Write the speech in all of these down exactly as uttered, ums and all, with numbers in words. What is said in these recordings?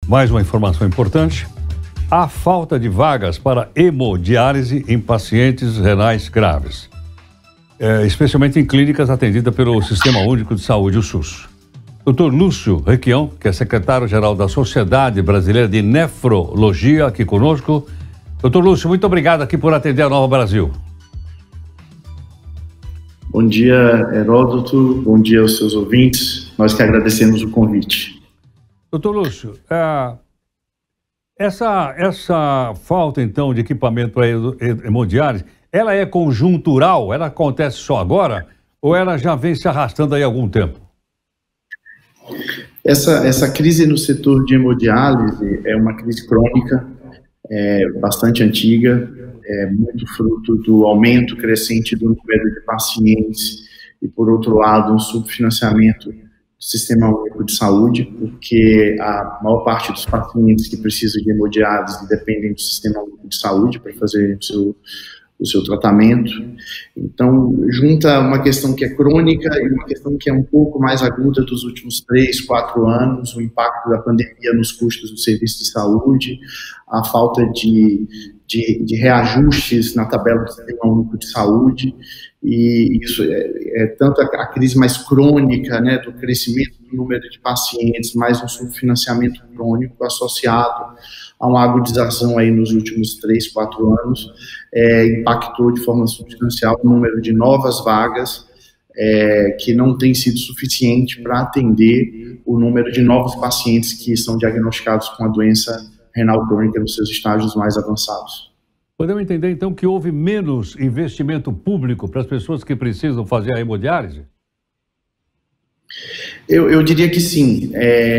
mais uma informação importante. Há falta de vagas para hemodiálise em pacientes renais graves, é, especialmente em clínicas atendidas pelo Sistema Único de Saúde, o SUS. doutor Lúcio Requião, que é secretário-geral da Sociedade Brasileira de Nefrologia, aqui conosco. doutor Lúcio, muito obrigado aqui por atender a Nova Brasil. Bom dia, Heródoto. Bom dia aos seus ouvintes. Nós que agradecemos o convite. doutor Lúcio, é, essa, essa falta, então, de equipamento para hemodiálise, ela é conjuntural? Ela acontece só agora? Ou ela já vem se arrastando aí há algum tempo? Essa, essa crise no setor de hemodiálise é uma crise crônica, é, bastante antiga, é muito fruto do aumento crescente do número de pacientes e, por outro lado, um subfinanciamento do Sistema Único de Saúde, porque a maior parte dos pacientes que precisam de hemodiálise dependem do Sistema Único de Saúde para fazer o seu, o seu tratamento. Então, junta uma questão que é crônica e uma questão que é um pouco mais aguda dos últimos três, quatro anos, o impacto da pandemia nos custos do serviço de saúde, a falta de, de, de reajustes na tabela do Sistema Único de Saúde, e isso é, é tanto a, a crise mais crônica, né, do crescimento do número de pacientes, mais um subfinanciamento crônico associado a uma agudização aí nos últimos três, quatro anos, é, impactou de forma substancial o número de novas vagas, é, que não tem sido suficiente para atender o número de novos pacientes que são diagnosticados com a doença renal crônica nos seus estágios mais avançados. Podemos entender, então, que houve menos investimento público para as pessoas que precisam fazer a hemodiálise? Eu, eu diria que sim.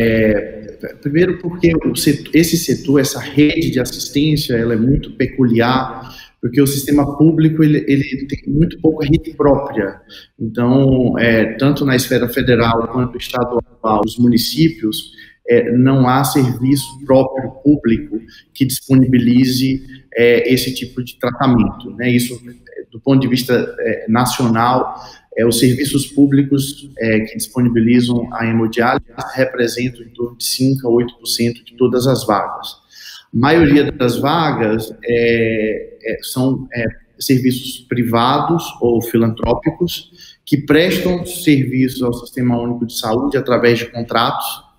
É, primeiro porque o setor, esse setor, essa rede de assistência, ela é muito peculiar, porque o sistema público ele, ele tem muito pouca rede própria. Então, é, tanto na esfera federal quanto estadual, os municípios, é, não há serviço próprio público que disponibilize é, esse tipo de tratamento, né? Isso, do ponto de vista é, nacional, é, os serviços públicos é, que disponibilizam a hemodiálise representam em torno de cinco a oito por cento de todas as vagas. A maioria das vagas é, é, são é, serviços privados ou filantrópicos que prestam serviços ao Sistema Único de Saúde através de contratos.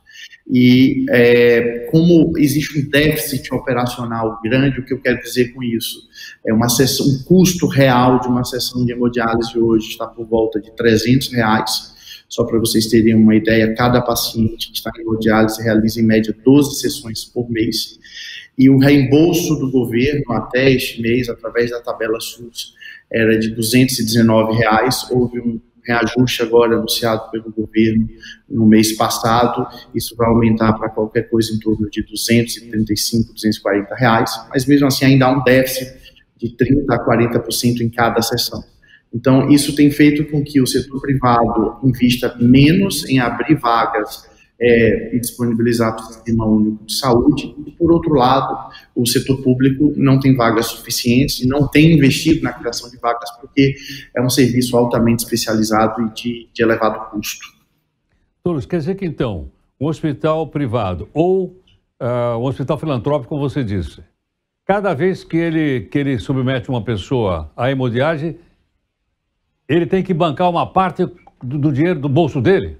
E é, como existe um déficit operacional grande, o que eu quero dizer com isso? É uma sessão, um custo real de uma sessão de hemodiálise hoje está por volta de trezentos reais. Só para vocês terem uma ideia, cada paciente que está em hemodiálise realiza em média doze sessões por mês. E o reembolso do governo até este mês, através da tabela SUS, era de duzentos e dezenove reais. Houve um reajuste agora anunciado pelo governo no mês passado. Isso vai aumentar para qualquer coisa em torno de duzentos e trinta e cinco, duzentos e quarenta reais, mas mesmo assim ainda há um déficit de trinta a quarenta por cento em cada sessão. Então, isso tem feito com que o setor privado invista menos em abrir vagas é, e disponibilizar para o Sistema Único de Saúde, e, por outro lado, o setor público não tem vagas suficientes e não tem investido na criação de vagas porque é um serviço altamente especializado e de, de elevado custo. Doutor, quer dizer que, então, um hospital privado ou uh, um hospital filantrópico, como você disse, cada vez que ele, que ele submete uma pessoa à hemodiálise, ele tem que bancar uma parte do, do dinheiro do bolso dele?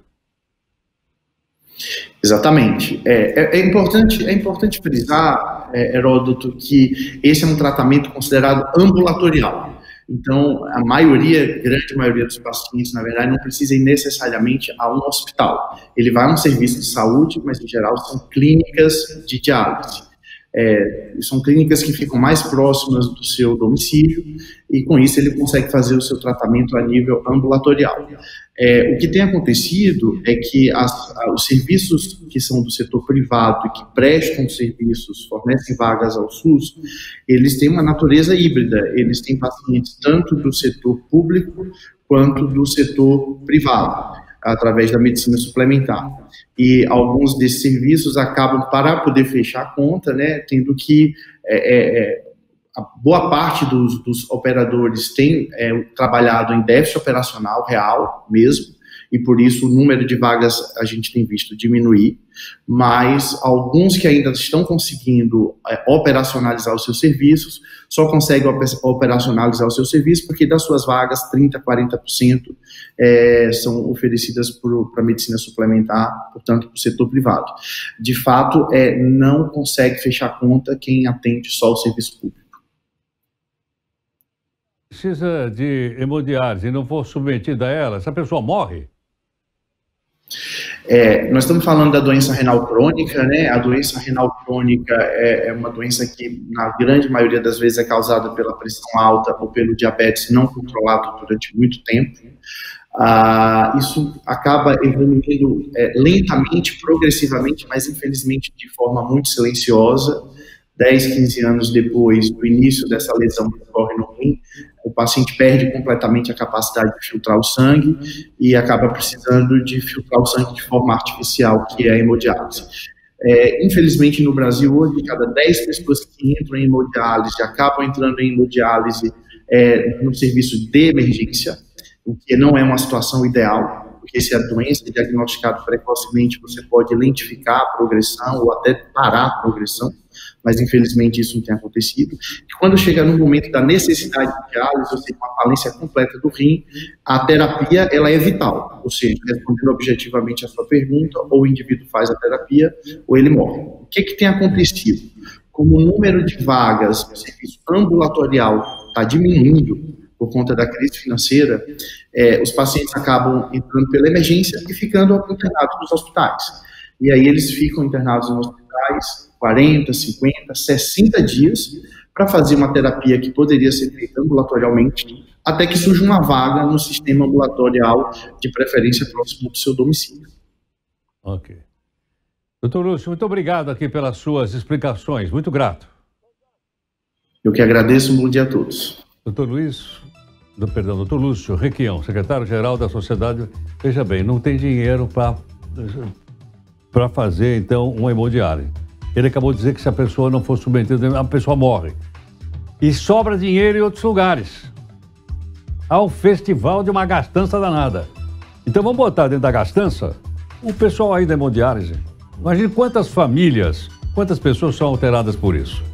Exatamente. É, é, é, importante, é importante frisar, é, Heródoto, que esse é um tratamento considerado ambulatorial. Então, a maioria, grande maioria dos pacientes, na verdade, não precisa ir necessariamente a um hospital. Ele vai a um serviço de saúde, mas, em geral, são clínicas de diálise. É, são clínicas que ficam mais próximas do seu domicílio e, com isso, ele consegue fazer o seu tratamento a nível ambulatorial. É, o que tem acontecido é que as, os serviços que são do setor privado e que prestam serviços, fornecem vagas ao SUS, eles têm uma natureza híbrida. Eles têm pacientes tanto do setor público quanto do setor privado, através da medicina suplementar. E alguns desses serviços acabam, para poder fechar a conta, né, tendo que... É, é, a boa parte dos, dos operadores tem é, trabalhado em déficit operacional real mesmo, e por isso o número de vagas a gente tem visto diminuir, mas alguns que ainda estão conseguindo é, operacionalizar os seus serviços, só conseguem operacionalizar os seus serviços porque das suas vagas, trinta, quarenta por cento é, são oferecidas para a medicina suplementar, portanto, para o setor privado. De fato, é, não consegue fechar conta quem atende só o serviço público. Precisa de hemodiálise e não for submetida a ela, essa pessoa morre? É, nós estamos falando da doença renal crônica, né? A doença renal crônica é, é uma doença que, na grande maioria das vezes, é causada pela pressão alta ou pelo diabetes não controlado durante muito tempo. Ah, isso acaba evoluindo é, lentamente, progressivamente, mas infelizmente de forma muito silenciosa. dez, quinze anos depois do início dessa lesão que ocorre no rim, o paciente perde completamente a capacidade de filtrar o sangue e acaba precisando de filtrar o sangue de forma artificial, que é a hemodiálise. É, infelizmente, no Brasil, hoje, cada dez pessoas que entram em hemodiálise acabam entrando em hemodiálise é, no serviço de emergência, o que não é uma situação ideal, porque se a doença é diagnosticada precocemente, você pode lentificar a progressão ou até parar a progressão, mas infelizmente isso não tem acontecido. E quando chega no momento da necessidade de diálise, ou seja, uma falência completa do rim, a terapia ela é vital, ou seja, respondendo objetivamente a sua pergunta, ou o indivíduo faz a terapia ou ele morre. O que, que tem acontecido? Como o número de vagas no serviço ambulatorial está diminuindo por conta da crise financeira, é, os pacientes acabam entrando pela emergência e ficando internados nos hospitais. E aí eles ficam internados nos hospitais quarenta, cinquenta, sessenta dias para fazer uma terapia que poderia ser feita ambulatorialmente, até que surja uma vaga no sistema ambulatorial, de preferência próximo do seu domicílio. Ok. Doutor Lúcio, muito obrigado aqui pelas suas explicações, muito grato. Eu que agradeço, um bom dia a todos. Doutor Luiz, do, perdão, doutor Lúcio Requião, secretário-geral da Sociedade, veja bem, não tem dinheiro para para fazer, então, uma hemodiálise. Ele acabou de dizer que se a pessoa não for submetida, a pessoa morre. E sobra dinheiro em outros lugares. Há um festival de uma gastança danada. Então vamos botar dentro da gastança o pessoal aí da hemodiálise. Imagine quantas famílias, quantas pessoas são alteradas por isso.